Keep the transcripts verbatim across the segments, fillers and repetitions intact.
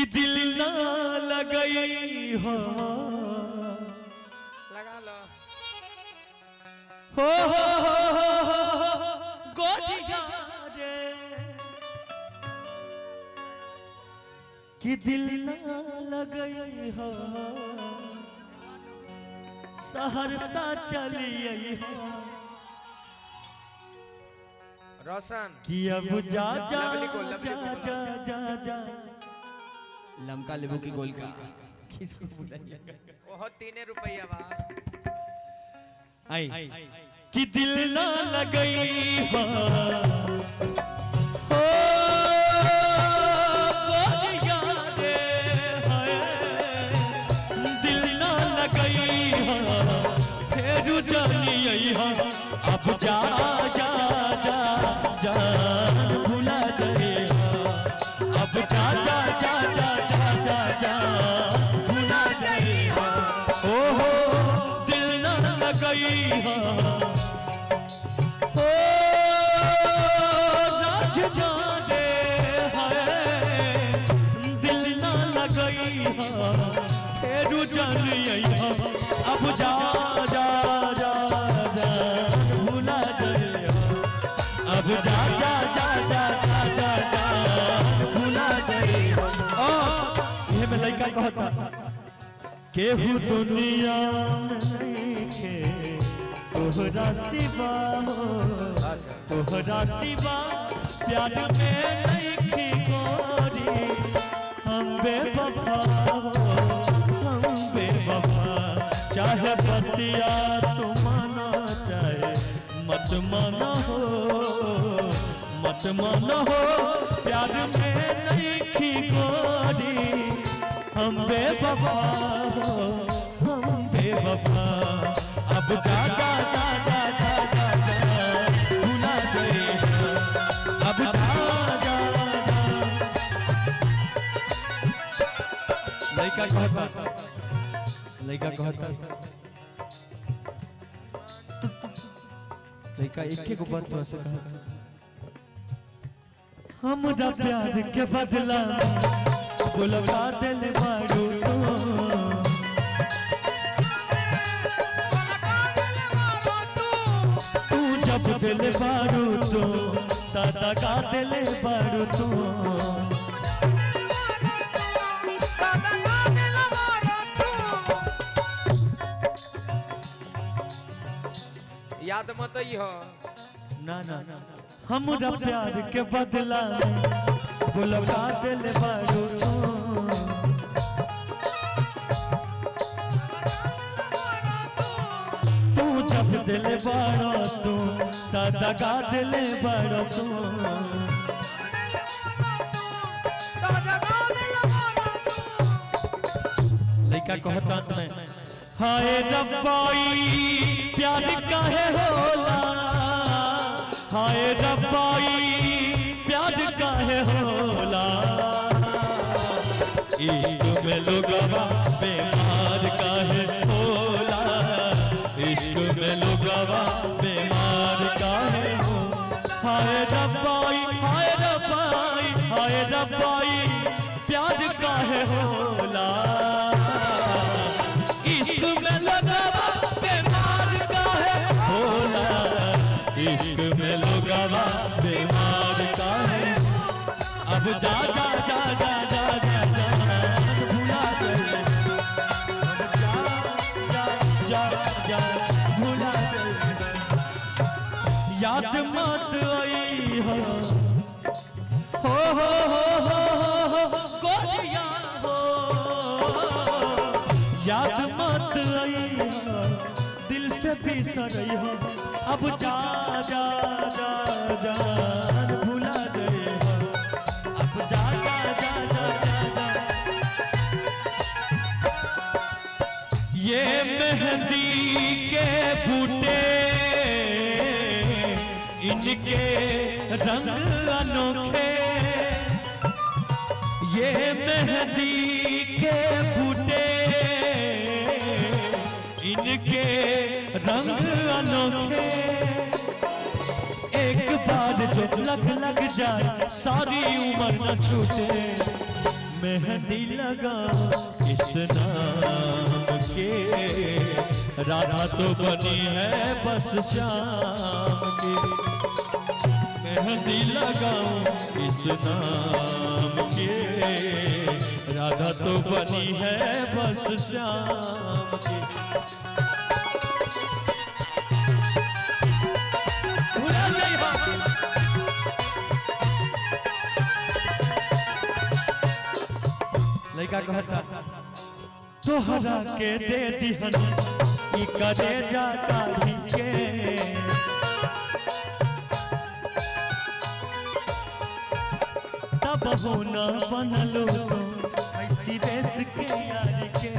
कि दिल ना लगई हो लगा लो हो हो हो हो गोदिया रे कि दिल ना लगई हो सहरसा चलिए रोशन कि अब जा जा लवली को, लवली जा को जा जा जा लमका लेबू की गोल का किसको बुलाइए ओहो तीन रुपया बा आई कि दिल ना लगई हो हो गोलिया रे हाय दिल ना लगई हो फेरू जानी हो अब जा जा जा जान भुला जाए अब जा जा जा जा जा जा जा भुला जाए ओ हो दिल ना लगई हो ओ राज जाने है दिल ना लगई हो फेरू जानी हो अब जा जा जा जा भुला जाए अब जा जा जा जा जा जा जा भुला जाए ओ ये मैं लड़का कहता केहू दुनिया में के तोहरा सिवा हो तोहरा सिवा प्यार में नहीं की गोरी हम बेवफा हो हम बेवफा चाहे बतिया तू माना चाहे मत माना हो मत माना हो प्यार में नहीं की गोरी हम बेवफा हो हम बेवफा अब जा जा जा जा जा जा जा भुला जाए अब जा जा जा लड़का कहता लड़का कहता लड़का एक एक बात तो ऐसे कहा हमरा प्यार के बदला बुलवा दिल मारू तू जब दिल मारू तो दादा का दिल मारू तू याद मत ही हो ना ना हमरा प्यार के बदला बुलवा दिल मारू तू जब दिल बाड़ो तू दादा का दिल बाड़ो तू लड़का कहता मैं हाय रब्बाई प्यार काहे होला हाय रब्बाई प्यार काहे होला इश्क में लोगवा बीमार काहे होला इश्क में लोगवा बीमार काहे हो हाय रब्बाई हाय रब्बाई हाय रब्बाई प्यार काहे होला इश्क में लोगवा बीमार काहे होला इश्क में लोगवा बीमार काहे अब जा जा जा जा जा जा जा भुला गए जा जा जा भुला गए याद मत आई हो हो हो हो हो गोलियां हो याद मत आई हो दिल से बिसरई हो अब जा जा जा जान भुला गए हो अब जा जा जा जा जा जा ये मेहंदी के बूटे इनके रंग अनोखे ये मेहंदी के बूटे इनके रंग अनोखे एक बार जो लग लग जाए सारी उम्र न छूटे मेहंदी लगाओ इस नाम के, राधा तो बनी है बस श्याम की। मेहंदी लगाओ इस नाम के, राधा तो बनी है बस श्याम की। लड़का कहता तोहरा के दे दिहन ई करे जाता ही के, तब हो न बनलो ऐसी बेस के यार के।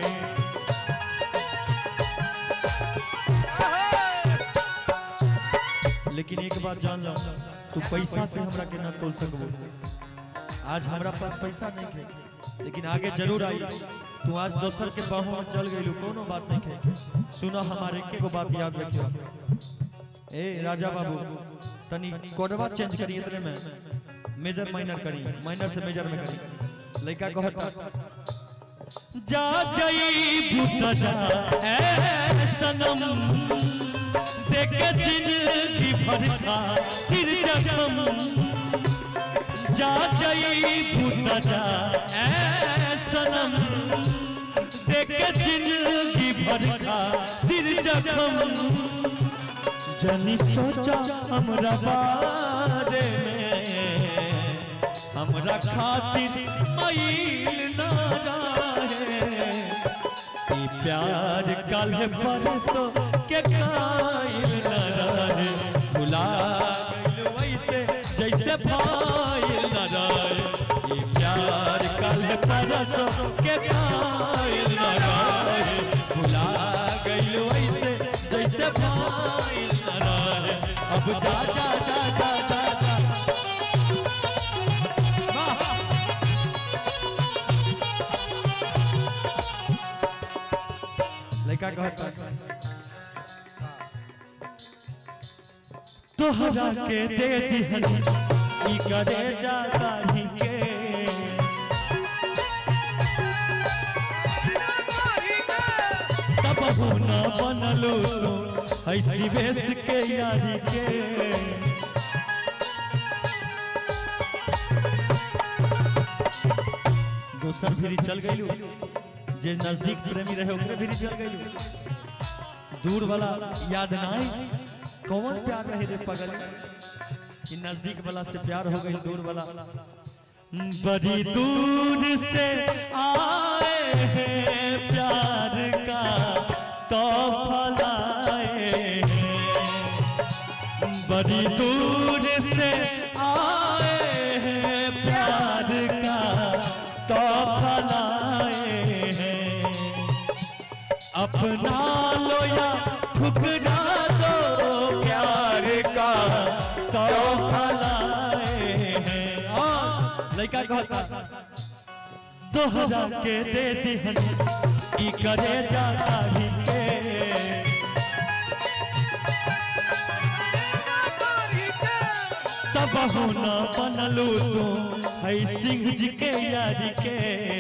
लेकिन एक बात जान लो, तू पैसा से हमरा के ना तोल सकबो। आज हमरा पास पैसा नहीं है, लेकिन आगे जरूर आई। तू आज दोसर के बाहों में चल गई, कोनो बात नहीं है। सुना हमारे के को बात याद रखियो। ए राजा बाबू तनी कोडवा चेंज करी, इतने में मेजर माइनर करी, माइनर से मेजर में करी। लड़का कहता जा जई भूत जा ए सनम, देखे जिंदगी भर का तिर जखम। जा जई भूत जा ए सनम, देखे जिंदगी भर का तिर जखम। जनी सोचा हमरा बारे में, हमरा खातिर मैल ना रहे। ई प्यार कल परसों के कायल न रहे, भुला गइल वैसे जैसे फाइल न रहे। ई प्यार कल परसों के कायल न रहे, भुला गइल वैसे जैसे फाइल न रहे। अब जा जा जा जा जा जा लड़का कहता तोहरा के दे दिहन ई करे जाता ही के, तब हो न बनलो तो ऐसी बेस के यारी के। दोसर फिरी चल गइलू, जे नजदीक प्रेमी रहे ओकरे फिरी चल गइलू। दूर वाला याद नाई, कौन प्यार रहे रे पगल, कि नजदीक वाला से प्यार हो गई, दूर वाला। बड़ी दूर से आए हैं प्यार का तोहफा लाए हैं। बड़ी दूर से आए हैं प्यार का तोहफा लाए हैं। अपना लो या ठुकरा दो, प्यार का तोहफा लाए हैं। लड़का कहता तोहरा के दे दिहन ई करे जाता ही के, तब हो न बनलू तो है सिंह जी के यारी के।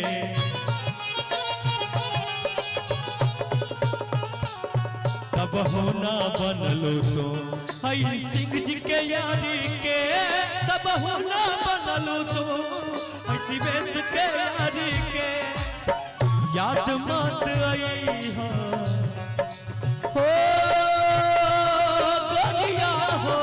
तब हो न बनलू तो है सिंह जी के यारी के, तब हो न बनलू तो ऐसी बेस के यारी के। याद मत आई हो हो गोरिया हो,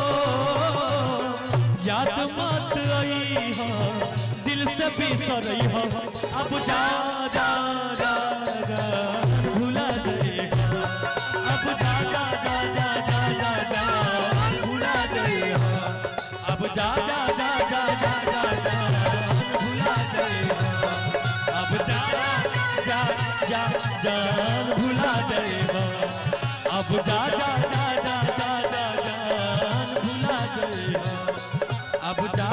याद मत आई हो, दिल से बिसरई हो। अब जा जा जा जा भुला जाएगा, अब जा जा जा जा जा जा जा भुला जाएगा। अब जा जा जा जा जा जा जा भुला जाएगा। अब जा जा जा जान भुला जाएगा। अब जा जा जा जा जा जा जान भुला जाएगा। अब जा